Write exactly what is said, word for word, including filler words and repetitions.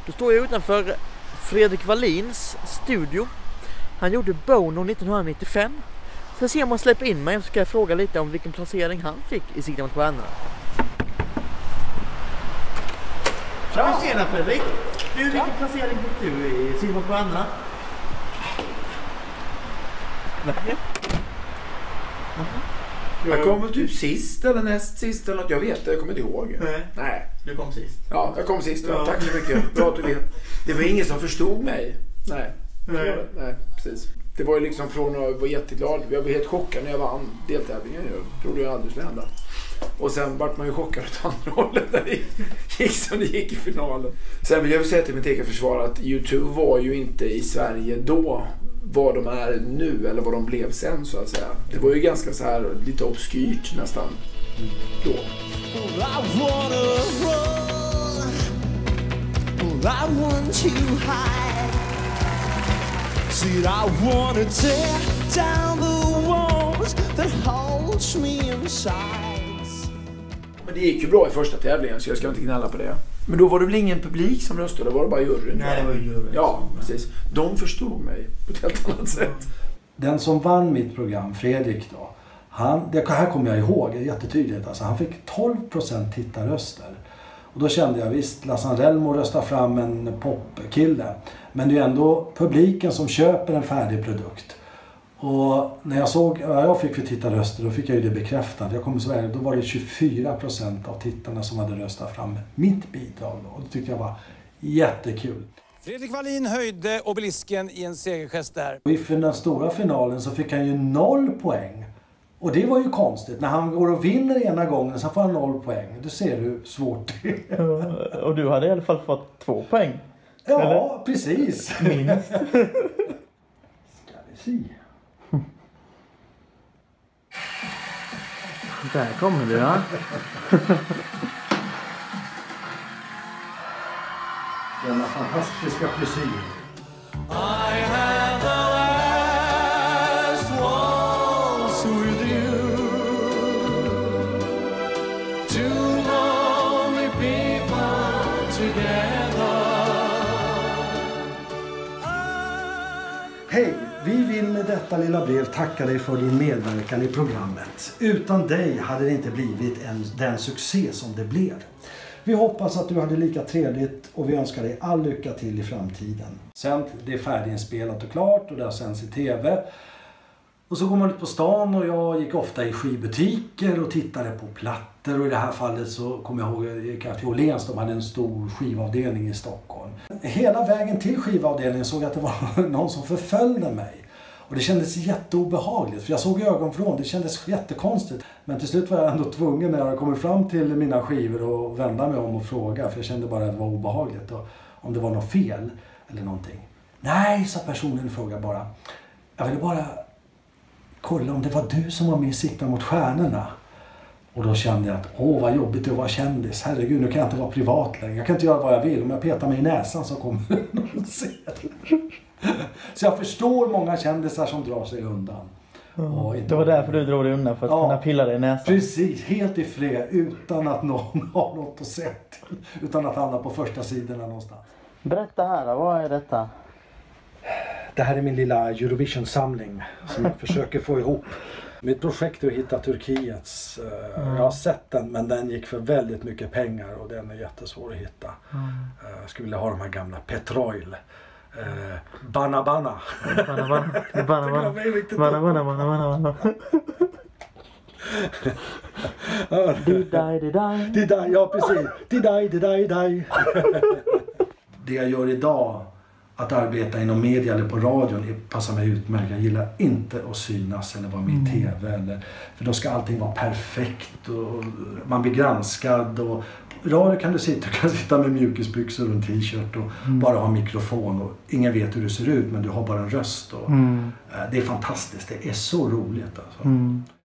Då står jag utanför Fredrik Wallins studio. Han gjorde Bono nittonhundranittiofem. Så jag ser om han släpper in mig, så ska jag fråga lite om vilken placering han fick i Sikta mot stjärnorna. Ja, tjena Fredrik! Du, vilken ja. placering fick du i Sikta mot stjärnorna? Nej. Jag kom väl typ sist eller näst sist eller något, jag vet det, jag kommer inte ihåg. Nej. Nej. Du kom sist. Ja, jag kom sist. Ja. Tack så mycket. Bra att du vet. Det var ingen som förstod mig. Nej. Nej. Nej, precis. Det var ju liksom från att jag var jätteglad. Jag var helt chockad när jag vann deltävlingen. Jag trodde jag aldrig skulle hända. Och sen vart man ju chockad åt andra hållet när det gick som det gick i finalen. Sen vill jag säga till mitt eget försvar att YouTube var ju inte i Sverige då vad de är nu eller vad de blev sen så att säga. Det var ju ganska så här lite obskyrt nästan då. Men det gick ju bra i första tävlingen så jag ska inte gnälla på det. Men då var det väl ingen publik som röstade, var det bara juryn? Nej, det var juryn. Ja, precis. De förstod mig på ett helt annat sätt. Den som vann mitt program, Fredrik då, han, det här kommer jag ihåg jättetydligt, alltså han fick tolv procent tittarröster. Och då kände jag, visst, Lasse Anrelmo röstar fram en popkille, men det är ändå publiken som köper en färdig produkt. Och när jag såg vad jag fick för tittarröster, då fick jag ju det bekräftat. Jag kommer så här, då var det tjugofyra procent av tittarna som hade röstat fram mitt bidrag då. Och det tyckte jag var jättekul. Fredrik Wallin höjde obelisken i en segergest där. Och i den stora finalen så fick han ju noll poäng. Och det var ju konstigt. När han går och vinner ena gången så får han noll poäng. Du ser hur svårt det är. Och du hade i alla fall fått två poäng. Ja, eller? Precis. Minst. Ska vi se. Där kommer du, ja. Denna fantastiska frisyr. I have the last waltz with you. Two lonely people together. Hej! Vi vill med detta lilla brev tacka dig för din medverkan i programmet. Utan dig hade det inte blivit en, den succé som det blev. Vi hoppas att du hade lika trevligt och vi önskar dig all lycka till i framtiden. Sen det är färdiginspelat och klart och det har sänds i tv. Och så går man ut på stan och jag gick ofta i skivbutiker och tittade på plattor. Och i det här fallet så kommer jag ihåg jag gick till Åhléns, de hade en stor skivavdelning i Stockholm. Hela vägen till skivavdelningen såg jag att det var någon som förföljde mig. Och det kändes jätteobehagligt för jag såg ögonvrån, det kändes jättekonstigt. Men till slut var jag ändå tvungen när jag kom fram till mina skivor och vända mig om och fråga. För jag kände bara att det var obehagligt och om det var något fel eller någonting. Nej, sa personen i fråga bara. Jag ville bara kolla om det var du som var med i Sikta mot stjärnorna. Och då kände jag att åh vad jobbigt det var att vara kändis. Herregud, nu kan jag inte vara privat längre. Jag kan inte göra vad jag vill. Om jag petar mig i näsan så kommer någon se. Så jag förstår många kändisar som drar sig undan. Mm. Och det var därför du drog dig undan, för att ja, kunna pilla dig i näsan. Precis, helt i fred. Utan att någon har något att säga till. Utan att hamna på första sidorna någonstans. Berätta här, vad är detta? Det här är min lilla Eurovision-samling som jag försöker få ihop. Mitt projekt är att hitta Turkiets. Mm. Jag har sett den, men den gick för väldigt mycket pengar och den är jättesvår att hitta. Mm. Jag skulle vilja ha de här gamla Petroil. Eh, Bana Bana. Bana Bana. Bana Bana. Bana Bana. Bana Bana. Di-daj, di-daj. Di-daj, ja precis. Di-daj, di-daj, di-daj. Det jag gör idag, att arbeta inom media eller på radion, det passar mig utmärkt. Jag gillar inte att synas eller vara med i tv. Eller, för då ska allting vara perfekt och man blir granskad. Och radio kan du sitta, du kan sitta med mjukisbyxor och en t-shirt och mm. bara ha mikrofon. Och ingen vet hur du ser ut, men du har bara en röst. Och, mm. Det är fantastiskt, det är så roligt. Alltså. Mm.